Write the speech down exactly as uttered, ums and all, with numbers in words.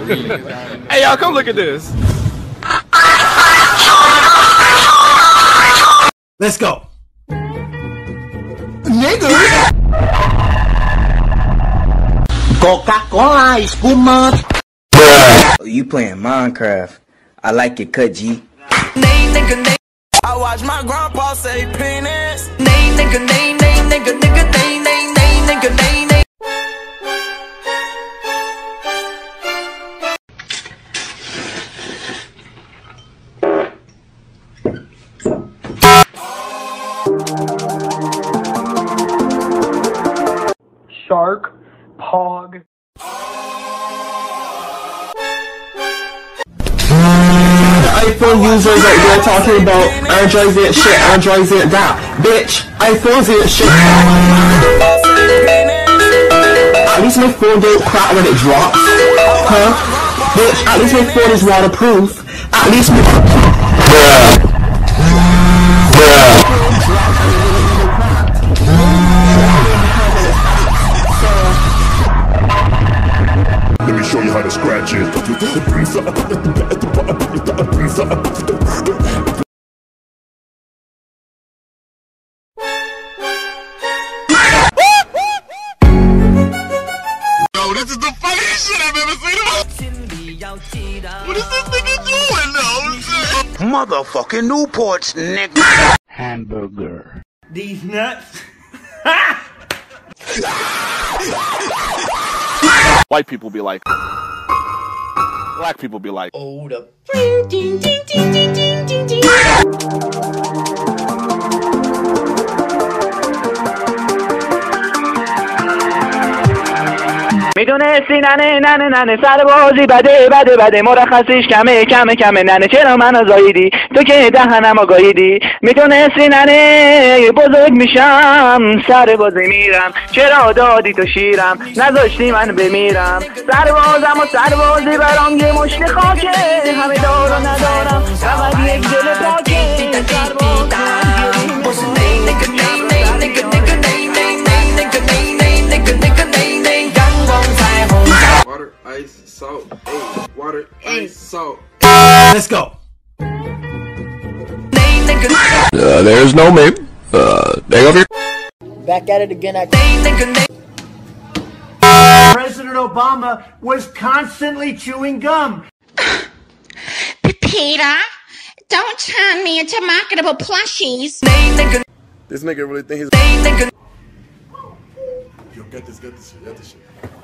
Hey, y'all, come look at this. Let's go. Nigga. Coca-Cola, espuma. Oh, you playing Minecraft? I like your cut, G. I watch my grandpa say penis. Name nigga, name name nigga, nigga, name name name nigga, name name. Shark, Pog. iPhone users out there talking about Androids ain't shit, Androids ain't that. Bitch, iPhones ain't shit. At least my phone don't crack when it drops. Huh? Bitch, at least my phone is waterproof. At least my... Bruh. Bruh. Let me show you how to scratch it. Yo, this is the funniest shit I've ever seen. What is this nigga doing though? Motherfucking Newports, nigga. Hamburger. These nuts. White people be like, black people be like, Hold up. میدونستی ننه ننه ننه سر بازی بده بده بده مرخصیش کمه کمه کمه ننه چرا منو زاییدی تو که دهنم آگاهیدی میدونستی ننه بزرگ میشم سر بازی میرم چرا دادی تو شیرم نذاشتی من بمیرم سر بازم و سر بازی برام یه مشت خاکه همه دارو ندارم فقط یک دل پاکه سر water, ice, salt, hey, water, ice, salt. Let's go. Uh, there's no me. Uh, there you go. Back at it again. I President Obama was constantly chewing gum. Peter, don't turn me into marketable plushies. This nigga really think he's. Yo, get this, get this shit, get this shit.